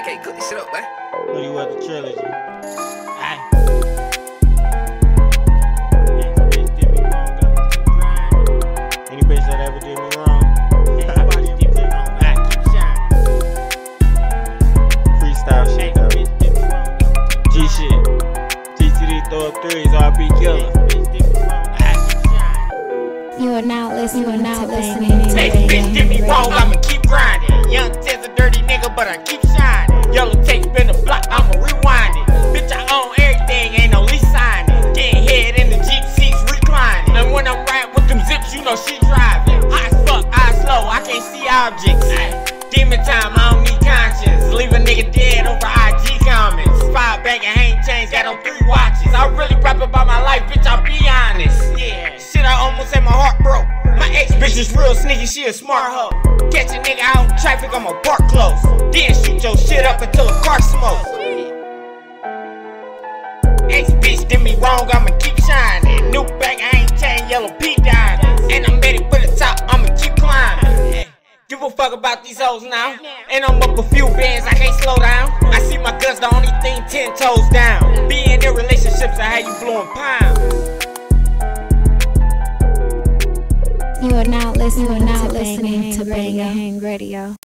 Okay, cook this shit up, man. Know you at the trilogy. Aye. Any bitch that ever did me wrong. Freestyle shit though. G shit. GTD throw up threes, RP killer. You are now listening to Hey, bitch, did me wrong, I'ma keep grinding. Young Tez a dirty nigga, but I keep shining. Yellow tape spin the block, I'ma rewind it. Bitch, I own everything, ain't no lease signing. Getting head in the Jeep seats, reclining. And when I'm riding with them zips, you know she driving. Hot as fuck, eyes slow, I can't see objects. Demon time, I don't need conscience. Leave a nigga dead over IG comments. 5 bag and hang chains, got on 3 watches. I really rap about my life, bitch, I'll be honest. Yeah, shit, I almost had my heart broke. My ex bitch is real sneaky, she a smart hoe. Catch a nigga out in traffic, I'ma park close. Then shoot your shit up until the car smokes. Ex bitch did me wrong, I'ma keep shining. New bag, I ain't chain, yellow P diamonds. And I'm ready for the top, I'ma keep climbing. Give a fuck about these hoes now. And I'm up a few bands, I can't slow down. I see my guns, the only thing 10 toes down. Being in relationships, I had you blowing pounds. You are now listening to Bang Radio.